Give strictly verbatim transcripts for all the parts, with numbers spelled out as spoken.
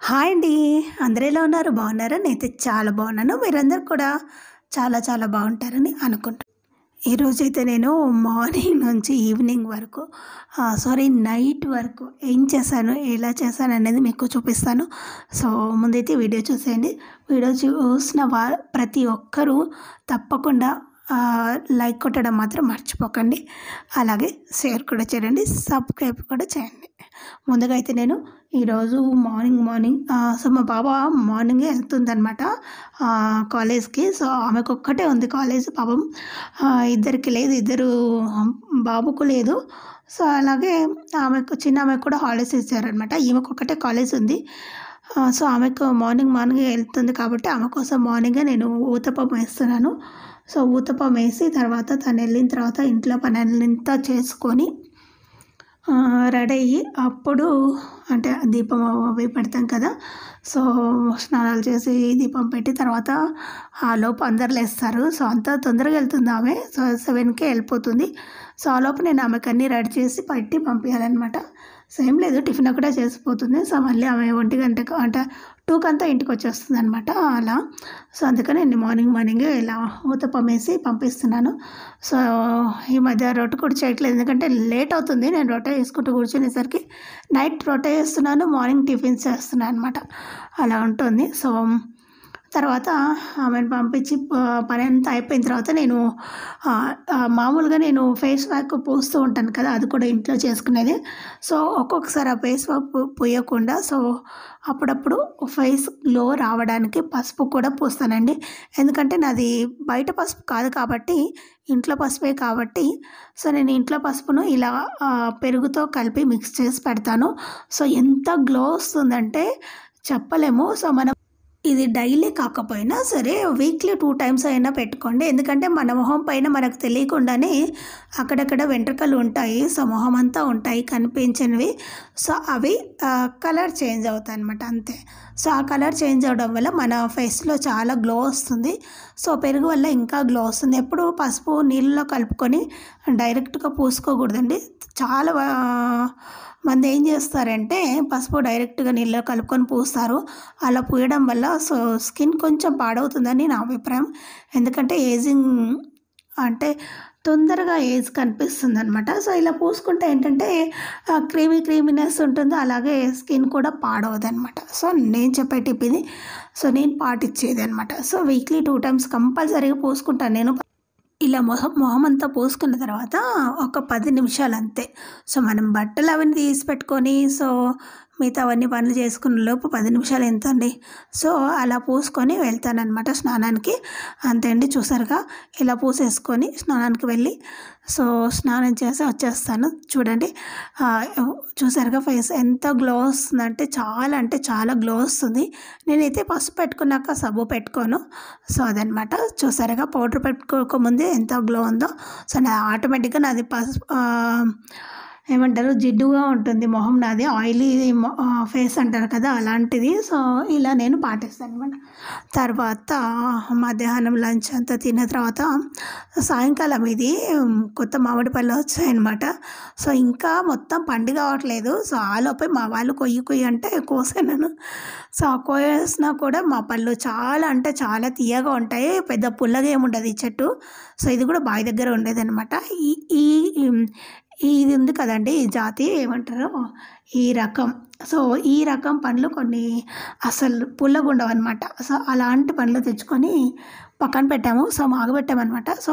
Hi అండి. అందరూ ఎలా ఉన్నారు? బాగున్నారా? నేనైతే చాలా బాగున్నాను. మీరందరూ కూడా చాలా చాలా బాగుంటారని అనుకుంటున్నాను. ఈరోజైతే నేను మార్నింగ్ నుంచి ఈవినింగ్ వరకు సారీ నైట్ వరకు ఏం చేశాను, ఎలా చేశాను అనేది మీకు చూపిస్తాను. సో ముందైతే వీడియో చూసేయండి. వీడియో చూసిన వా ప్రతి ఒక్కరూ తప్పకుండా లైక్ కొట్టడం మాత్రం మర్చిపోకండి. అలాగే షేర్ కూడా చేయండి, సబ్స్క్రైబ్ కూడా చేయండి. ముందుగా అయితే నేను ఈరోజు మార్నింగ్ మార్నింగ్ సో మా బాబా మార్నింగే వెళ్తుందనమాట కాలేజ్కి. సో ఆమెకు ఒక్కటే ఉంది కాలేజ్, పాపం ఇద్దరికి లేదు, ఇద్దరు బాబుకు లేదు. సో అలాగే ఆమెకు చిన్న ఆమెకు కూడా హాలిడేస్ ఇచ్చారనమాట. ఈమెకు ఒక్కటే కాలేజ్ ఉంది. సో ఆమెకు మార్నింగ్ మార్నింగ్ వెళ్తుంది కాబట్టి ఆమె కోసం మార్నింగే నేను ఊతప్పం వేస్తున్నాను. సో ఊతప్పం వేసి తర్వాత తను వెళ్ళిన తర్వాత ఇంట్లో పని అంతా చేసుకొని రెడీ అయ్యి అప్పుడు అంటే దీపం అవి పెడతాం కదా. సో స్నానాలు చేసి దీపం పెట్టి తర్వాత ఆ లోపు అందరు లేస్తారు. సో అంత తొందరగా వెళ్తుంది ఆమె. సో సెవెన్కే వెళ్ళిపోతుంది. సో ఆ లోపు నేను ఆమెకు అన్నీ రెడీ చేసి పెట్టి పంపించాలన్నమాట. సో ఏం లేదు, టిఫిన్ కూడా చేసిపోతుంది. సో మళ్ళీ ఆమె ఒంటి గంటకు అంటే టూకి అంతా ఇంటికి వచ్చేస్తుంది అనమాట అలా. సో అందుకని నేను మార్నింగ్ మార్నింగే ఇలా ఊతప్పం వేసి పంపిస్తున్నాను. సో ఈ మధ్య రొట్టె కూడా చేయట్లేదు, ఎందుకంటే లేట్ అవుతుంది. నేను రొట్టె వేసుకుంటూ కూర్చునేసరికి నైట్ రొట్టె వేస్తున్నాను, మార్నింగ్ టిఫిన్స్ చేస్తున్నాను అనమాట. అలా ఉంటుంది. సో తర్వాత ఆమెను పంపించి పని అంతా అయిపోయిన తర్వాత నేను మామూలుగా నేను ఫేస్ ప్యాక్ పూస్తూ ఉంటాను కదా, అది కూడా ఇంట్లో చేసుకునేది. సో ఒక్కొక్కసారి ఆ ఫేస్ ప్యాక్ పూయకుండా సో అప్పుడప్పుడు ఫేస్ గ్లో రావడానికి పసుపు కూడా పూస్తానండి. ఎందుకంటే నాది బయట పసుపు కాదు కాబట్టి, ఇంట్లో పసుపే కాబట్టి సో నేను ఇంట్లో పసుపును ఇలా పెరుగుతో కలిపి మిక్స్ చేసి పెడతాను. సో ఎంత గ్లో వస్తుందంటే చెప్పలేము. సో మనం ఇది డైలీ కాకపోయినా సరే వీక్లీ టూ టైమ్స్ అయినా పెట్టుకోండి. ఎందుకంటే మన మొహం పైన మనకు తెలియకుండానే అక్కడక్కడ వెంట్రుకలు ఉంటాయి. సో మొహం అంతా ఉంటాయి కనిపించినవి. సో అవి కలర్ చేంజ్ అవుతాయి అన్నమాట, అంతే. సో ఆ కలర్ చేంజ్ అవడం వల్ల మన ఫేస్లో చాలా గ్లో వస్తుంది. సో పెరుగు వల్ల ఇంకా గ్లో వస్తుంది. ఎప్పుడు పసుపు నీళ్ళలో కలుపుకొని డైరెక్ట్గా పూసుకోకూడదండి. చాలా మంది ఏం చేస్తారంటే పసుపు డైరెక్ట్గా నీళ్ళలో కలుపుకొని పూస్తారు. అలా పూయడం వల్ల సో స్కిన్ కొంచెం పాడవుతుందని నా అభిప్రాయం. ఎందుకంటే ఏజింగ్ అంటే తొందరగా ఏజ్ కనిపిస్తుంది అనమాట. సో ఇలా పూసుకుంటే ఏంటంటే క్రీమీ క్రీమీనెస్ ఉంటుంది, అలాగే స్కిన్ కూడా పాడవదు అనమాట. సో నేను చెప్పే టిప్ ఇది. సో నేను పాటించేది అనమాట. సో వీక్లీ టూ టైమ్స్ కంపల్సరీగా పూసుకుంటాను నేను. ఇలా మొహం మొహం అంతా పోసుకున్న తర్వాత ఒక పది నిమిషాలు అంతే. సో మనం బట్టలు అవన్నీ తీసి పెట్టుకొని సో మిగతా అవన్నీ పనులు చేసుకున్న లోపు పది నిమిషాలు ఎంత అండి. సో అలా పూసుకొని వెళ్తానన్నమాట స్నానానికి. అంతే అండి, చూసారుగా ఇలా పూసేసుకొని స్నానానికి వెళ్ళి సో స్నానం చేసి వచ్చేస్తాను. చూడండి చూసారుగా ఫేస్ ఎంత గ్లో వస్తుందంటే చాలా అంటే చాలా గ్లో వస్తుంది. నేనైతే పసుపు పెట్టుకున్నాక సబ్బు పెట్టుకోను. సో అదనమాట. చూసారుగా పౌడర్ పెట్టుకోకముందే ఎంత గ్లో ఉందో. సో నా ఆటోమేటిక్గా నాది పసుపు ఏమంటారు జిడ్డుగా ఉంటుంది మొహం, నాది ఆయిలీ ఫేస్ అంటారు కదా అలాంటిది. సో ఇలా నేను పాటిస్తాను అనమాట. తర్వాత మధ్యాహ్నం లంచ్ అంతా తిన్న తర్వాత సాయంకాలం ఇది కొత్త మామిడి పళ్ళు వచ్చాయన్నమాట. సో ఇంకా మొత్తం పండు కావట్లేదు. సో ఆలోపై మా వాళ్ళు కొయ్యి కొయ్యి అంటే కోసాను. సో ఆ కోయేసినా కూడా మా పళ్ళు చాలా అంటే చాలా తీయగా ఉంటాయి, పెద్ద పుల్లగా ఏముండదు ఈ చెట్టు. సో ఇది కూడా బావి దగ్గర ఉండేది అనమాట. ఈ ఈ ఇది ఉంది కదండి ఈ జాతి ఏమంటారు ఈ రకం. సో ఈ రకం పండ్లు కొన్ని అసలు పుల్లగా ఉండవు అనమాట. సో అలాంటి పండ్లు తెచ్చుకొని పక్కన పెట్టాము. సో మాగబెట్టామన్నమాట. సో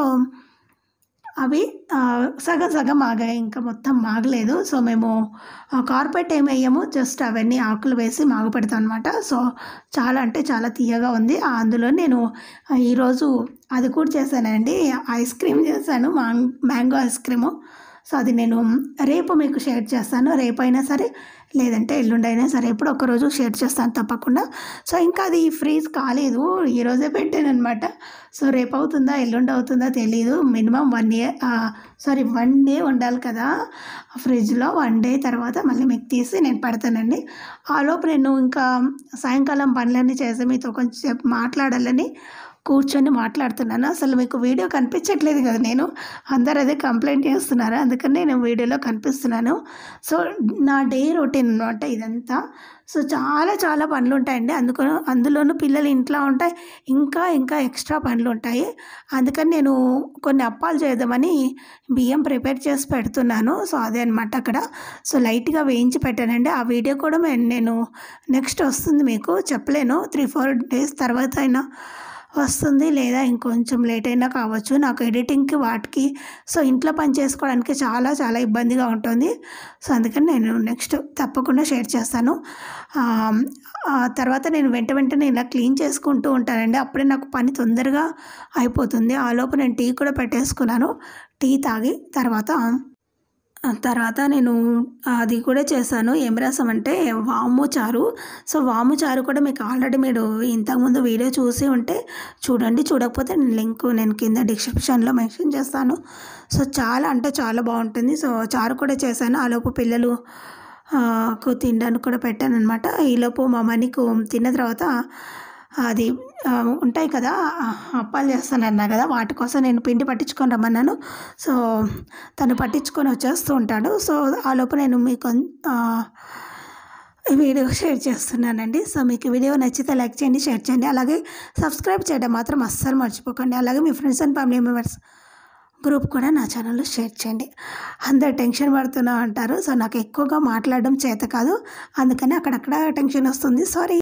అవి సగం సగం మాగాయి, ఇంకా మొత్తం మాగలేదు. సో మేము కార్పెట్ ఏమి వేయము, జస్ట్ అవన్నీ ఆకులు వేసి మాగ పెడతాం అనమాట. సో చాలా అంటే చాలా తీయగా ఉంది. అందులో నేను ఈరోజు అది కూడా చేశానండి, ఐస్ క్రీమ్ చేశాను, మ్యాంగో ఐస్ క్రీము. సో అది నేను రేపు మీకు షేర్ చేస్తాను. రేపు అయినా సరే లేదంటే ఎల్లుండి అయినా సరే ఎప్పుడు ఒకరోజు షేర్ చేస్తాను తప్పకుండా. సో ఇంకా అది ఫ్రీజ్ కాలేదు, ఈరోజే పెట్టాను అనమాట. సో రేపు అవుతుందా ఎల్లుండి అవుతుందా తెలియదు. Minimum one year sorry one day ఉండాలి కదా ఫ్రిడ్జ్లో. వన్ డే తర్వాత మళ్ళీ మీకు తీసి నేను పెడతానండి. ఆలోపు నేను ఇంకా సాయంకాలం పనులన్నీ చేసి మీతో కొంచెం మాట్లాడాలని కూర్చొని మాట్లాడుతున్నాను. అసలు మీకు వీడియో కనిపించట్లేదు కదా, నేను అందరు అదే కంప్లైంట్ చేస్తున్నారు, అందుకని నేను వీడియోలో కనిపిస్తున్నాను. సో నా డే రొటీన్ అనమాట ఇదంతా. సో చాలా చాలా పనులు ఉంటాయండి, అందుకు అందులోనూ పిల్లలు ఇంట్లో ఉంటాయి, ఇంకా ఇంకా ఎక్స్ట్రా పనులు ఉంటాయి. అందుకని నేను కొన్ని అప్పాలు చేద్దామని బియ్యం ప్రిపేర్ చేసి పెడుతున్నాను. సో అదే అనమాట అక్కడ. సో లైట్గా వేయించి పెట్టానండి. ఆ వీడియో కూడా నేను నెక్స్ట్ వస్తుంది, మీకు చెప్పలేను, త్రీ ఫోర్ డేస్ తర్వాత అయినా వస్తుంది, లేదా ఇంకొంచెం లేట్ అయినా కావచ్చు. నాకు ఎడిటింగ్కి వాటికి సో ఇంట్లో పని చేసుకోవడానికి చాలా చాలా ఇబ్బందిగా ఉంటుంది. సో అందుకని నేను నెక్స్ట్ తప్పకుండా షేర్ చేస్తాను. తర్వాత నేను వెంట వెంటనే ఇలా క్లీన్ చేసుకుంటూ ఉంటానండి, అప్పుడే నాకు పని తొందరగా అయిపోతుంది. ఆ లోపు నేను టీ కూడా పెట్టేసుకున్నాను. టీ తాగి తర్వాత తర్వాత నేను అది కూడా చేశాను. ఏం రసం అంటే వాము చారు. సో వాము చారు కూడా మీకు ఆల్రెడీ మీరు ఇంతకుముందు వీడియో చూసి ఉంటే చూడండి, చూడకపోతే నేను లింక్ నేను కింద డిస్క్రిప్షన్లో మెన్షన్ చేస్తాను. సో చాలా అంటే చాలా బాగుంటుంది. సో చారు కూడా చేశాను. ఆలోపు పిల్లలు కు తినడానికి కూడా పెట్టాను అనమాట. ఈలోపు మా మనీకు తిన్న తర్వాత అది ఉంటాయి కదా అప్పాలు చేస్తానన్నా కదా, వాటి కోసం నేను పిండి పట్టించుకొని రమ్మన్నాను. సో తను పట్టించుకొని వచ్చేస్తూ ఉంటాడు. సో ఆ లోపు నేను మీకు వీడియో షేర్ చేస్తున్నానండి. సో మీకు వీడియో నచ్చితే లైక్ చేయండి, షేర్ చేయండి, అలాగే సబ్స్క్రైబ్ చేయడం మాత్రం అస్సలు మర్చిపోకండి. అలాగే మీ friends and family members group కూడా నా ఛానల్లో షేర్ చేయండి. అందరు టెన్షన్ పడుతున్నా అంటారు. సో నాకు ఎక్కువగా మాట్లాడడం చేత కాదు, అందుకని అక్కడక్కడ టెన్షన్ వస్తుంది, సారీ.